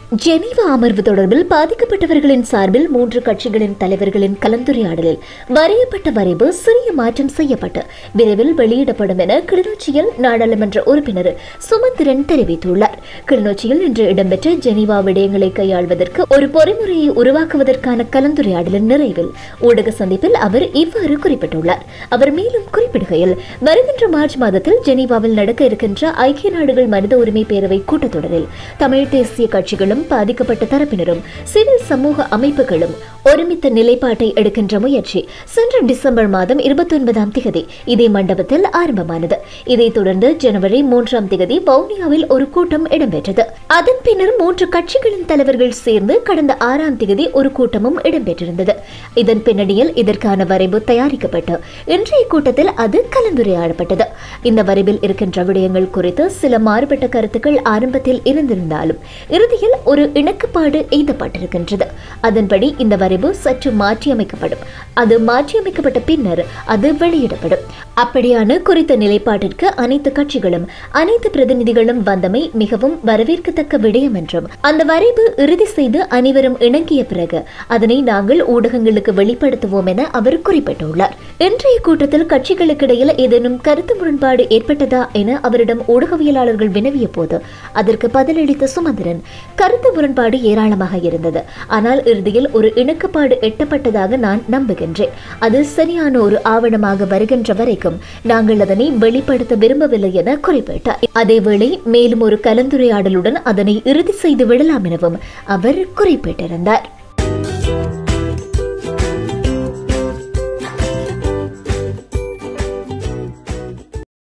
Geneva அமர்வு தொடர்பில் பாதிக்கப்பட்டவர்களின் சார்பில் 3 கட்சிகளின் தலைவர்களின் கலந்துரையாடலில் வரையப்பட்ட வரைவு சிறிய மாற்றம் செய்யப்பட்டு விரைவில் வெளியிடப்படும் என கிளிநொச்சியில் நாடாளுமன்ற உறுப்பினர் சுமந்திரன் தெரிவித்துள்ளார். கிளிநொச்சியில் இன்று இடம்பெற்ற ஜெனீவா விடயங்களை கையாள்வதற்கு ஒரு பொறிமுறையை உருவாக்குவதற்கான கலந்துரையாடலின் நிறைவில் ஊடக சந்திப்பில் அவர் இவ்வாறு குறிப்பிட்டுள்ளார். அவர் மேலும் குறிப்பிடுகையில், வருகின்ற மார்ச் மாதத்தில் ஜெனீவாவில் நடக்க இருக்கின்ற ஐக்கிய நாடுகள் மனித உரிமை பேரவை கூட்டத்தொடரில் தமிழ் தேசிய கட்சிகளும் பாதிக்கப்பட்ட தரப்பினரும் சிவில் சமூக அமைப்புகளும் ஒருமித்த நிலைப்பாட்டை எடுக்கின்ற முயற்சி சென்ற டிசம்பர் மாதம் 29ஆம் தேதி இதே மண்டபத்தில் ஆரம்பமானது. இதைத் தொடர்ந்து ஜனவரி 3ஆம் தேதி வவுனியாவில் ஒரு கூட்டம் இடம்பெற்றது. அதன் பின்னர் 3 கட்சிகளின் தலைவர்கள் சேர்ந்து கடந்த 6ஆம் தேதி ஒரு கூட்டமும் இடம்பெற்றிருந்தது. இதன் பின்னணியில் இதற்கான வரைவு தயாரிக்கப்பட்டு இன்றைய கூட்டத்தில் அது கலந்துரையாடப்பட்டது. இந்த வரைவில் இருக்கின்ற விடயங்கள் குறித்து சில மாறுபட்ட கருத்துக்கள் ஆரம்பத்தில் இருந்திருந்தாலும் இறுதியில் ஒரு இணக்கப்பாடு எய்தப்பட்டிருக்கின்றது. அதன்படி இந்த வரைவு சற்று மாற்றியமைக்கப்படும். அது மாற்றியமைக்கப்பட்ட பின்னர் அது வெளியிடப்படும். அப்படியான குறித்த நிலைப்பாட்டிற்கு அனைத்து கட்சிகளும் அனைத்து பிரதிநிதிகளும் வந்தமை மிகவும் வரவேற்கத்தக்க விடயம் என்றும் அந்த வரைவு இறுதி செய்து அனைவரும் இணங்கிய பிறகு அதனை நாங்கள் ஊடகங்களுக்கு வெளிப்படுத்துவோம் என அவர் குறிப்பிட்டுள்ளார். இன்றைய கூட்டத்தில் கட்சிகளுக்கிடையில் ஏதேனும் கருத்து முரண்பாடு ஏற்பட்டதா என அவரிடம் ஊடகவியலாளர்கள் வினவிய போது அதற்கு பதிலளித்த சுமந்திரன், கருத்து முரண்பாடு ஏராளமாக இருந்தது. ஆனால் இறுதியில் ஒரு இணக்கப்பாடு எட்டப்பட்டதாக நான் நம்புகின்றேன். அது சரியான ஒரு ஆவணமாக வருகின்ற வரைக்கும் நாங்கள் அதனை வெளிப்படுத்த விரும்பவில்லை என குறிப்பிட்டார். அதேவேளை மேலும் ஒரு கலந்துரையாடலுடன் அதனை இறுதி செய்து விடலாம் எனவும் அவர் குறிப்பிட்டிருந்தார்.